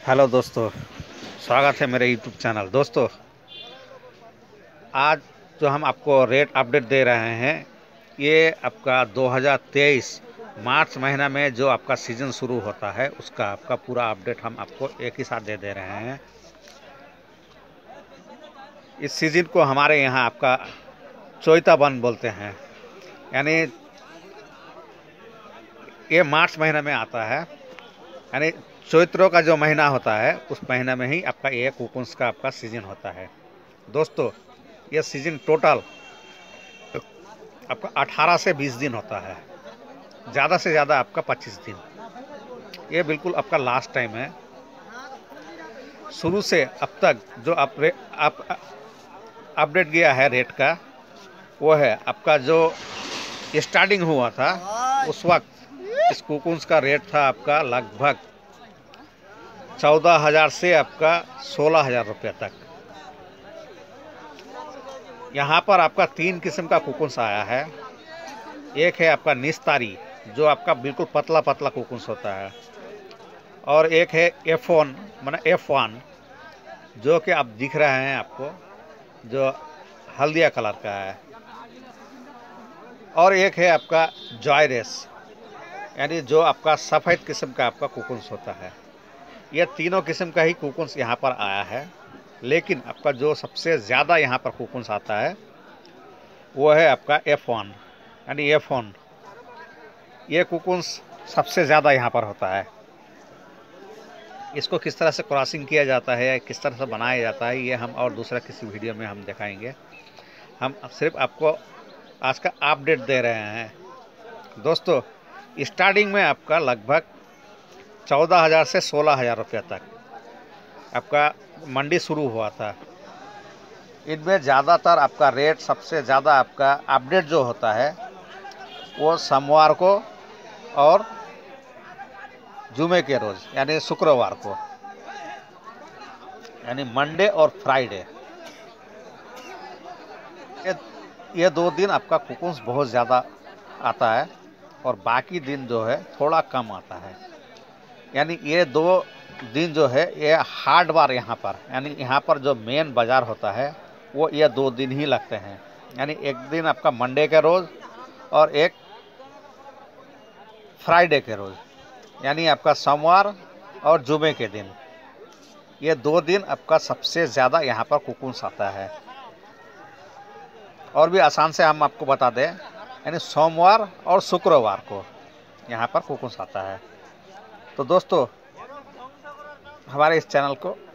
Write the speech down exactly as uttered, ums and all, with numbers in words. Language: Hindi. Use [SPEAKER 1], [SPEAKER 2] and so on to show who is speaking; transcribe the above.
[SPEAKER 1] हेलो दोस्तों, स्वागत है मेरे यूट्यूब चैनल। दोस्तों, आज जो हम आपको रेट अपडेट दे रहे हैं, ये आपका दो हज़ार तेईस मार्च महीना में जो आपका सीज़न शुरू होता है उसका आपका पूरा अपडेट हम आपको एक ही साथ दे दे रहे हैं। इस सीज़न को हमारे यहाँ आपका चौता बन बोलते हैं, यानी ये मार्च महीना में आता है। यानी चैत्रों का जो महीना होता है उस महीना में ही आपका ये कुकुन्स का आपका सीजन होता है। दोस्तों, ये सीजन टोटल आपका अठारह से बीस दिन होता है, ज़्यादा से ज़्यादा आपका पच्चीस दिन। ये बिल्कुल आपका लास्ट टाइम है। शुरू से अब तक जो आप आप अपडेट गया है रेट का, वो है आपका जो स्टार्टिंग हुआ था उस वक्त इस कुकुन्स का रेट था आपका लगभग चौदह हज़ार से आपका सोलह हज़ार रुपये तक। यहाँ पर आपका तीन किस्म का कुकुन्स आया है। एक है आपका निस्तारी, जो आपका बिल्कुल पतला पतला कुकुन्स होता है, और एक है एफ वन माना एफ वन, जो कि आप दिख रहे हैं आपको, जो हल्दिया कलर का है, और एक है आपका जॉयरेस, यानी जो आपका सफ़ेद किस्म का आपका कुकुन्स होता है। यह तीनों किस्म का ही कुकुन्स यहाँ पर आया है, लेकिन आपका जो सबसे ज़्यादा यहाँ पर कुकुन्स आता है वो है आपका एफ वन यानी एफ वन। ये कुकुन्स सबसे ज़्यादा यहाँ पर होता है। इसको किस तरह से क्रॉसिंग किया जाता है, किस तरह से बनाया जाता है, ये हम और दूसरा किसी वीडियो में हम दिखाएंगे। हम सिर्फ आपको आज का अपडेट दे रहे हैं। दोस्तों, स्टार्टिंग में आपका लगभग चौदह हज़ार से सोलह हज़ार रुपये तक आपका मंडी शुरू हुआ था। इनमें ज़्यादातर आपका रेट सबसे ज़्यादा आपका अपडेट जो होता है वो सोमवार को और जुमे के रोज़ यानी शुक्रवार को, यानी मंडे और फ्राइडे, ये ये दो दिन आपका कुकुन्स बहुत ज़्यादा आता है, और बाकी दिन जो है थोड़ा कम आता है। यानी ये दो दिन जो है ये हाट बार यहाँ पर, यानी यहाँ पर जो मेन बाज़ार होता है वो ये दो दिन ही लगते हैं। यानी एक दिन आपका मंडे के रोज़ और एक फ्राइडे के रोज़, यानी आपका सोमवार और जुमे के दिन। ये दो दिन आपका सबसे ज़्यादा यहाँ पर कुकुन्स आता है। और भी आसान से हम आपको बता दें, यानी सोमवार और शुक्रवार को यहाँ पर कुकुन्स आता है। तो दोस्तों, हमारे इस चैनल को